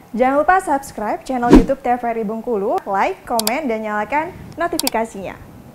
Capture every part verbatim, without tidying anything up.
Jangan lupa subscribe channel YouTube T V R I Bengkulu, like, komen, dan nyalakan notifikasinya.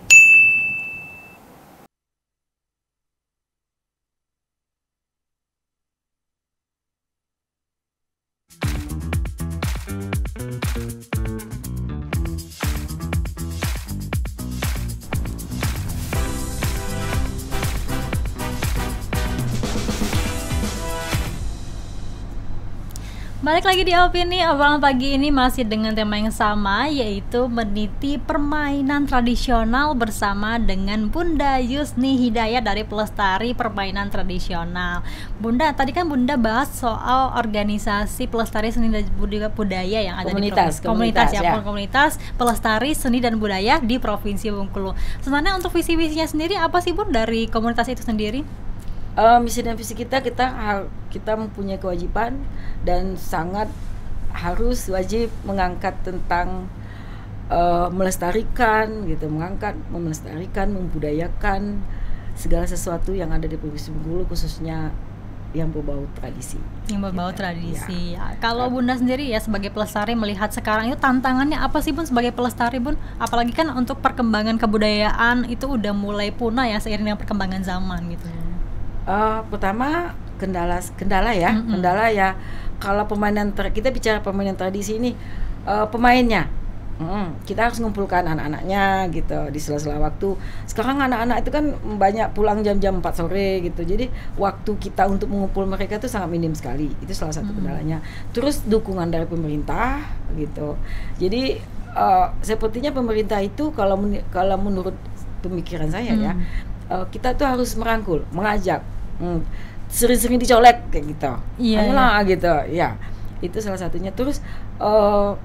Balik lagi di Opini, obrolan pagi ini masih dengan tema yang sama, yaitu meniti permainan tradisional bersama dengan Bunda Yusni Hidayat dari Pelestari Permainan Tradisional. Bunda, tadi kan Bunda bahas soal organisasi pelestari seni dan budaya yang ada komunitas, di komunitas, komunitas ya, ya. komunitas pelestari seni dan budaya di Provinsi Bengkulu. Sebenarnya untuk visi-visinya sendiri apa sih Bun dari komunitas itu sendiri? Uh, misi dan visi kita kita kita mempunyai kewajiban dan sangat harus wajib mengangkat tentang uh, melestarikan gitu, mengangkat, melestarikan, membudayakan segala sesuatu yang ada di Provinsi Bengkulu, khususnya yang berbau tradisi. Yang berbau gitu. tradisi. Ya. Kalau Bunda sendiri ya sebagai pelestari melihat sekarang itu tantangannya apa sih Bun sebagai pelestari Bun? Apalagi kan untuk perkembangan kebudayaan itu udah mulai punah ya seiring dengan perkembangan zaman gitu. Uh, pertama kendala kendala ya mm-hmm. kendala ya kalau permainan ter, kita bicara permainan tradisi ini uh, pemainnya mm, kita harus mengumpulkan anak-anaknya gitu di sela-sela waktu. Sekarang anak-anak itu kan banyak pulang jam-jam empat sore gitu, jadi waktu kita untuk mengumpul mereka itu sangat minim sekali. Itu salah satu mm-hmm. kendalanya. Terus dukungan dari pemerintah gitu, jadi uh, sepertinya pemerintah itu kalau men- kalau menurut pemikiran saya mm-hmm. ya uh, kita tuh harus merangkul, mengajak. Hmm, sering-sering dicolek kayak gitu, iya, lah iya. gitu, ya itu salah satunya. Terus uh,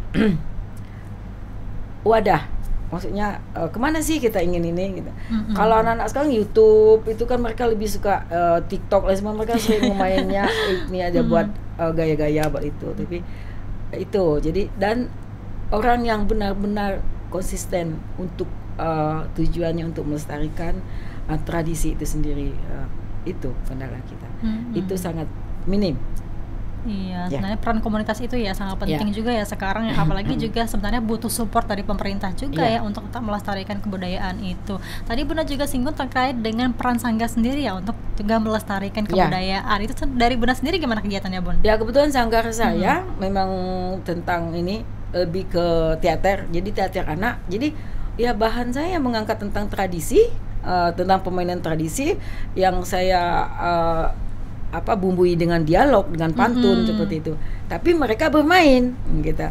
wadah, maksudnya uh, kemana sih kita ingin ini gitu. Mm-hmm. Kalau anak-anak sekarang YouTube itu kan mereka lebih suka uh, TikTok lah, semua mereka sering memainnya ini aja mm-hmm. buat uh, gaya-gaya buat itu. Tapi itu jadi dan orang yang benar-benar konsisten untuk uh, tujuannya untuk melestarikan uh, tradisi itu sendiri. Uh, itu kendala kita, hmm, itu sangat minim. Iya, ya. Sebenarnya peran komunitas itu ya sangat penting ya. juga ya sekarang ya, apalagi juga sebenarnya butuh support dari pemerintah juga ya, ya untuk tetap melestarikan kebudayaan itu. Tadi Bunda juga singgung terkait dengan peran Sangga sendiri ya untuk juga melestarikan kebudayaan. Ya. Itu dari Bunda sendiri gimana kegiatannya Bun? Ya kebetulan Sanggar saya hmm. memang tentang ini lebih ke teater, jadi teater anak. Jadi ya bahan saya mengangkat tentang tradisi. Uh, tentang permainan tradisi yang saya uh, apa bumbui dengan dialog, dengan pantun mm-hmm. seperti itu. Tapi mereka bermain gitu.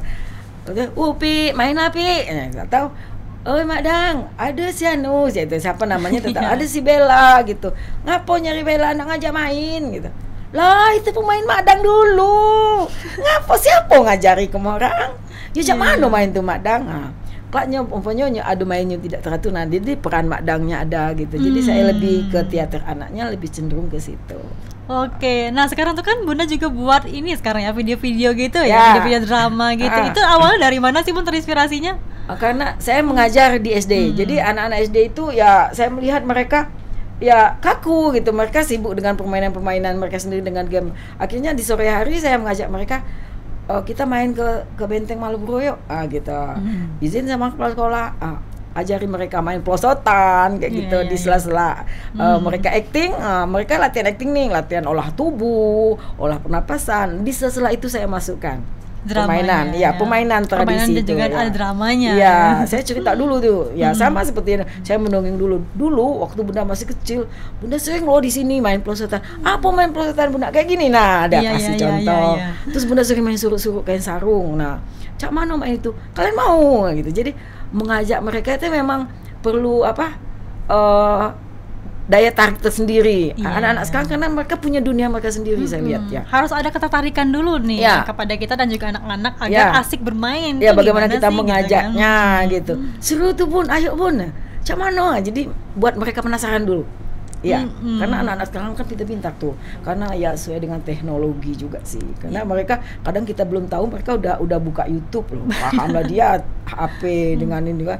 Upi, main apa? Eh, tahu. Oh, Mak Dang, ada si Anu, itu siapa namanya tetap ada si Bella gitu. Ngapo nyari Bella nak ngajak main gitu. Lah, itu pemain Mak Dang dulu. Ngapo siapa ngajari ke orang? Ya jak mana main tuh Mak Dang? Nah, klaknya umpamanya adu mainnya tidak teratur, nah jadi peran Mak Dangnya ada gitu. Jadi hmm. saya lebih ke teater anaknya, lebih cenderung ke situ. Oke, nah sekarang tuh kan Bunda juga buat ini sekarang ya video-video gitu ya, ya video-video drama gitu. Uh. Itu awalnya dari mana sih Bun terinspirasinya? Uh, karena saya mengajar di S D, hmm. jadi anak-anak S D itu ya saya melihat mereka ya kaku gitu, mereka sibuk dengan permainan-permainan mereka sendiri dengan game. Akhirnya di sore hari saya mengajak mereka, oh, kita main ke ke Benteng Malioboro yuk, ah gitu. Mm. Izin sama kepala sekolah, ah, ajari mereka main pelosotan kayak yeah, gitu yeah, di sela-sela yeah. uh, mm. mereka acting, uh, mereka latihan acting nih, latihan olah tubuh, olah pernapasan. Di sela-sela itu saya masukkan dramanya, permainan, ya, ya permainan tradisi permainan itu. Juga ya. Ada dramanya. Iya, saya cerita dulu tuh. Ya, hmm. sama seperti saya mendongeng dulu. Dulu waktu Bunda masih kecil, Bunda sering loh di sini main pelosotan. Apa main pelosotan Bunda kayak gini? Nah, ada ya, kasih ya, contoh. Ya, ya, ya. Terus Bunda sering main suruk-suruk kain sarung. Nah, cak mana main itu? Kalian mau gitu. Jadi mengajak mereka itu memang perlu apa? Uh, daya tarik tersendiri. Yeah. Anak-anak sekarang karena mereka punya dunia mereka sendiri, mm-hmm. saya lihat ya. Harus ada ketertarikan dulu nih yeah. kepada kita dan juga anak-anak agar yeah. asik bermain. Ya, yeah, bagaimana kita sih, mengajaknya gitu, kan? gitu. Mm-hmm. Seru tuh Bun, ayo Bun. Cak mana? Jadi buat mereka penasaran dulu. Ya, mm-hmm. karena anak-anak sekarang kan pintar-pintar tuh. Karena ya sesuai dengan teknologi juga sih. Karena yeah. mereka kadang kita belum tahu, mereka udah udah buka YouTube loh. Pahamlah dia H P dengan ini juga.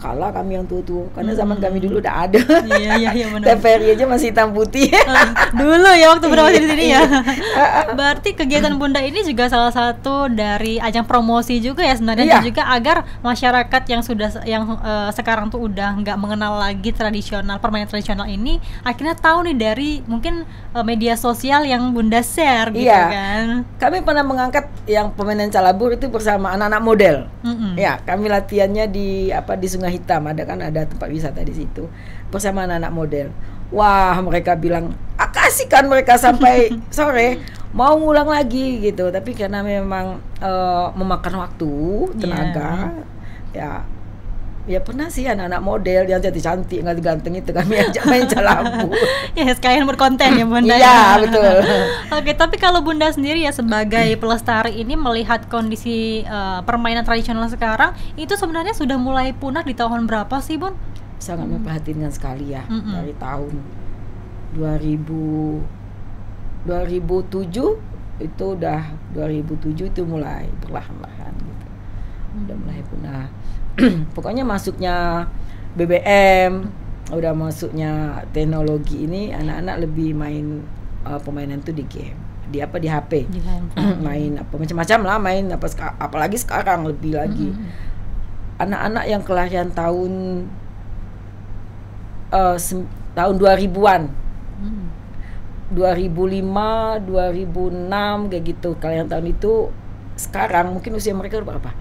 kalah kami yang tua-tua karena zaman kami dulu udah ada. Iya iya iya benar. T V R I aja masih hitam putih. Dulu ya waktu berapa di sini ya. Iya. Berarti kegiatan Bunda ini juga salah satu dari ajang promosi juga ya sebenarnya, Iya. dan juga agar masyarakat yang sudah yang eh, sekarang tuh udah nggak mengenal lagi tradisional permainan tradisional ini akhirnya tahu nih dari mungkin eh, media sosial yang Bunda share gitu Iya. kan. Kami pernah mengangkat yang permainan calabur itu bersama anak-anak model. Mm-mm. Ya, kami latihannya di apa di Sungai Hitam, ada kan ada tempat wisata di situ bersama anak-anak model. Wah, mereka bilang, "Ah, kasihkan mereka sampai sore mau ngulang lagi gitu." Tapi karena memang eh, memakan waktu, tenaga, ya ya pernah sih anak-anak model yang jadi cantik, ganteng itu kami ajak main calabur. Ya sekalian berkonten ya Bunda. Iya, betul. Oke, tapi kalau Bunda sendiri ya sebagai pelestari ini melihat kondisi eh, permainan tradisional sekarang itu sebenarnya sudah mulai punah di tahun berapa sih Bun? Sangat memperhatikan sekali ya. Mm-mm. Dari tahun dua ribu dua ribu tujuh itu udah dua ribu tujuh itu mulai perlahan-lahan gitu. Udah mulai punah. Pokoknya masuknya B B M, udah masuknya teknologi ini, anak-anak lebih main uh, permainan itu di game, di apa di H P, Di handphone. main apa macam-macam lah, main apa seka- apalagi sekarang lebih lagi. Mm-mm. Anak-anak yang kelahiran tahun uh, sem- tahun dua ribuan, Mm. dua ribu lima, dua ribu enam kayak gitu, kalian tahun itu sekarang mungkin usia mereka udah berapa?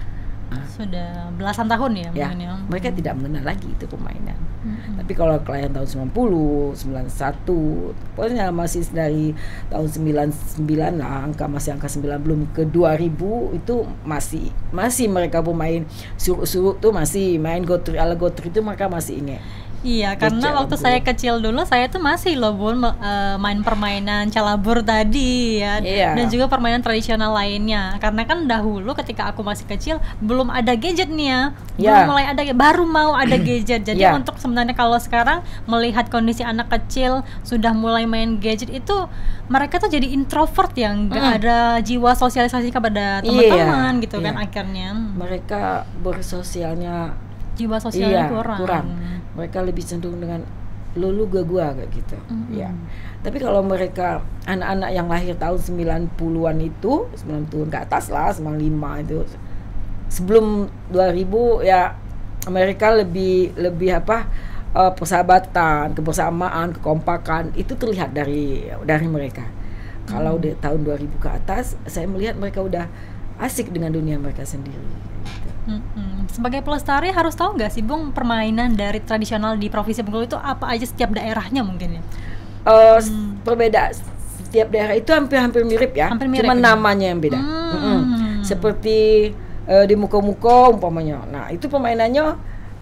Sudah belasan tahun ya, Ya, mungkin ya. mereka tidak mengenal lagi itu permainan. Mm-mm. Tapi kalau klien tahun sembilan puluh, sembilan puluh satu, pokoknya masih dari tahun sembilan puluh sembilan lah, angka masih angka sembilan belum ke dua ribu itu masih masih mereka pemain suruk-suruk tuh masih main gotri ala gotri itu mereka masih ingat. Iya, karena Calabur. waktu saya kecil dulu saya tuh masih loh Bun me- eh, main permainan calabur tadi ya, Iya. dan juga permainan tradisional lainnya. Karena kan dahulu ketika aku masih kecil belum ada gadget nih ya, belum Iya. mulai ada, baru mau ada gadget. Jadi Iya. untuk sebenarnya kalau sekarang melihat kondisi anak kecil sudah mulai main gadget itu, mereka tuh jadi introvert yang nggak Mm. ada jiwa sosialisasi kepada Iya, teman-teman gitu kan iya. akhirnya. Mereka bersosialnya Jiwa sosialnya iya, kurang. Mereka lebih cenderung dengan lulu gua gua kayak gitu. Mm-mm. Ya. Tapi kalau mereka anak-anak yang lahir tahun sembilan puluhan itu, sembilan puluhan ke atas lah, sembilan puluh lima itu sebelum dua ribu ya mereka lebih lebih apa eh, persahabatan, kebersamaan, kekompakan itu terlihat dari dari mereka. Kalau di tahun dua ribu ke atas saya melihat mereka udah asik dengan dunia mereka sendiri gitu. Mm-mm. Sebagai pelestari harus tahu nggak sih Bung permainan dari tradisional di Provinsi Bengkulu itu apa aja setiap daerahnya mungkin ya? Uh, Berbeda, setiap daerah itu hampir-hampir mirip ya, Hampir mirip cuma ya? namanya yang beda. Hmm. Mm-mm. Seperti uh, di muko-muko umpamanya. Nah itu permainannya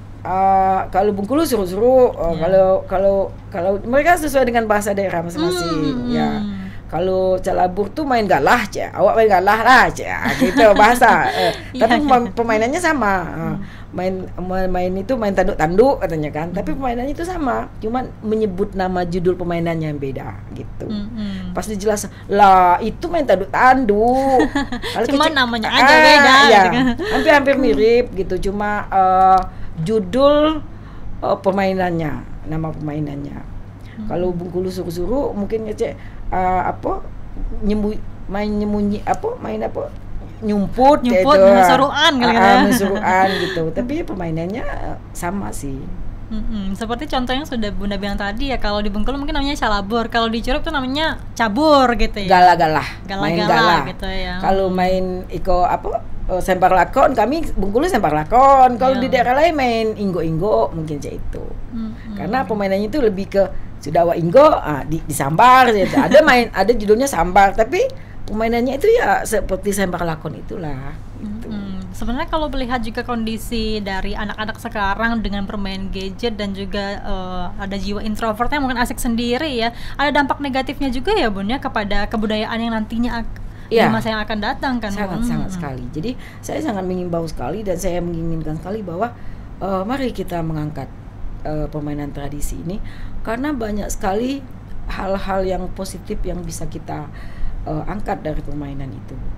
uh, kalau Bengkulu seru-seru, uh, Ya. kalau kalau kalau mereka sesuai dengan bahasa daerah masing-masing. Hmm. Ya. Kalau calabur tuh main galah, cek. Awak main galah lah, cek. Gitu bahasa. Eh, Iya, tapi iya. pem- permainannya sama. Uh, main main main itu main tanduk-tanduk katanya kan. Tapi permainannya itu sama, cuman menyebut nama judul permainannya yang beda gitu. Mm-mm. Pas dijelas lah itu main tanduk-tanduk. Kalau Cuman kecil- namanya aja beda, ya. gitu kan. Hampir-hampir mirip gitu. Cuma eh, judul eh, permainannya, nama permainannya. Kalau Bengkulu suruh-suruh mungkin ngecek eh, apa nyembu main nyembunyi apa main apa nyumput, Nyumput, gitu. mensuruhan kali Ah, kan ya. mensuruhan gitu. Tapi permainannya eh, sama sih. Mm-mm. Seperti contoh yang sudah Bunda bilang tadi ya, kalau di Bengkulu mungkin namanya calabur, kalau di Curup tuh namanya cabur gitu ya. Galah-galah, main Gala-gala galah gitu ya. Kalau main iko apa eh, sempar lakon, kami Bengkulu sempar lakon. Kalau Iya. di daerah lain main inggo-inggo mungkin cek itu. Mm-mm. Karena permainannya itu lebih ke sudah wa inggo ah, di, disambar gitu. Ada main ada judulnya sambar, tapi permainannya itu ya seperti sempar lakon itulah gitu. Mm-mm. Sebenarnya kalau melihat juga kondisi dari anak-anak sekarang dengan bermain gadget dan juga eh, ada jiwa introvertnya mungkin asik sendiri ya, ada dampak negatifnya juga ya Bun ya kepada kebudayaan yang nantinya ak- di Iya. masa yang akan datang kan. Sangat Bun? sangat sekali. Jadi saya sangat mengimbau sekali dan saya menginginkan sekali bahwa eh, mari kita mengangkat eh, permainan tradisi ini karena banyak sekali hal-hal yang positif yang bisa kita eh, angkat dari permainan itu.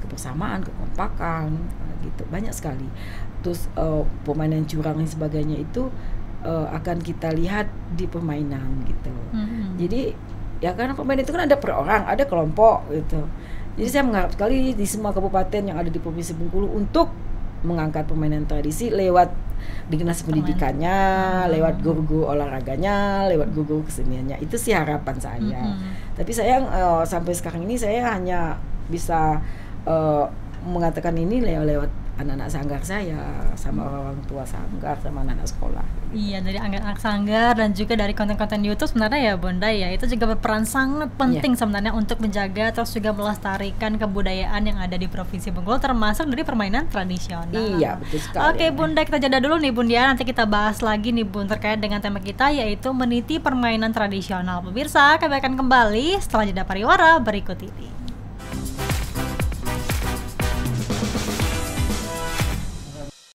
kebersamaan, kekompakan, uh, gitu banyak sekali. Terus uh, permainan curang dan sebagainya itu uh, akan kita lihat di permainan gitu. Mm-hmm. Jadi ya karena permainan itu kan ada per orang, ada kelompok gitu. Jadi saya mengharap sekali di semua kabupaten yang ada di Provinsi Bengkulu untuk mengangkat permainan tradisi lewat dinas pendidikannya, hmm. lewat guru-guru olahraganya, lewat guru-guru keseniannya. Itu sih harapan saya. Hmm. Tapi saya uh, sampai sekarang ini saya hanya bisa uh, mengatakan ini lewat, lewat anak-anak sanggar saya, sama orang tua sanggar, sama anak-anak sekolah. Iya, dari anak-anak sanggar dan juga dari konten-konten YouTube sebenarnya ya Bunda ya, itu juga berperan sangat penting yeah. sebenarnya untuk menjaga terus juga melestarikan kebudayaan yang ada di Provinsi Bengkulu, termasuk dari permainan tradisional. Iya, betul sekali. Oke Bunda, kita jeda dulu nih Bunda, nanti kita bahas lagi nih Bun terkait dengan tema kita yaitu meniti permainan tradisional. Pemirsa, kami akan kembali setelah jeda pariwara berikut ini.